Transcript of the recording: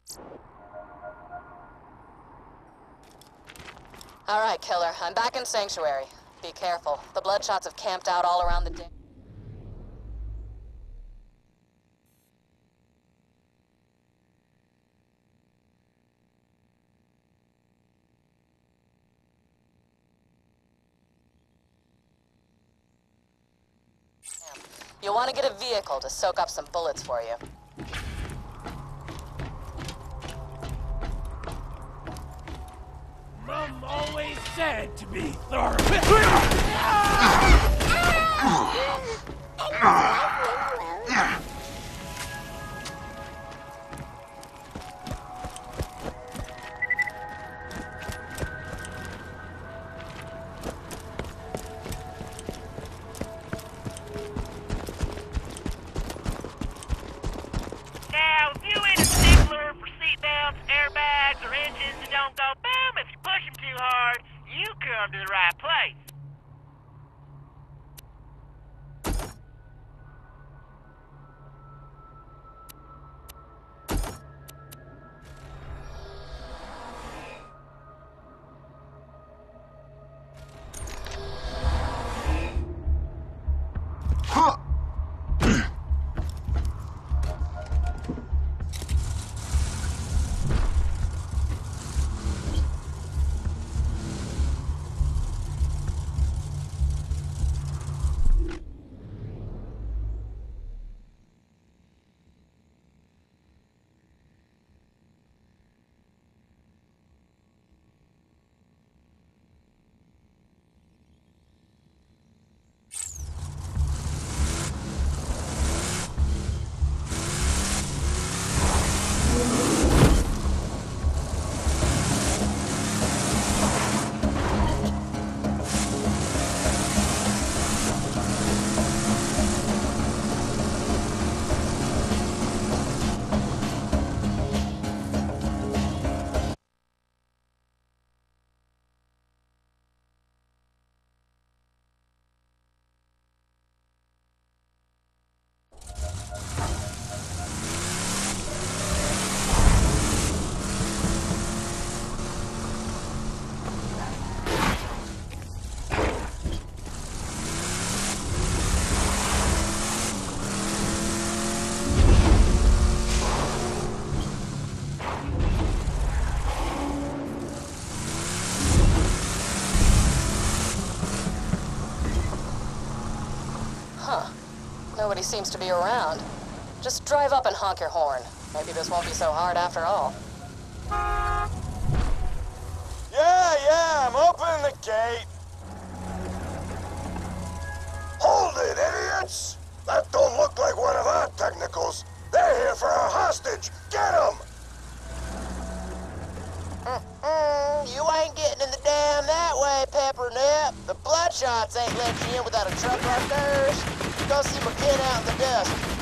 All right, killer. I'm back in Sanctuary. Be careful. The Bloodshots have camped out all around the dam. You'll want to get a vehicle to soak up some bullets for you. Mom always said to be thorough. Now, if you ain't a stickler for seatbelts, airbags, or engines that don't go boom if you push them too hard, you come to the right place. Nobody seems to be around. Just drive up and honk your horn. Maybe this won't be so hard after all. Yeah, I'm opening the gate. Hold it, idiots! That don't look like one of our technicals. They're here for our hostage. Get them! You ain't getting in the dam that way, Peppernip. The Bloodshots ain't letting you in without a truck like theirs. Go see my kid out in the dust.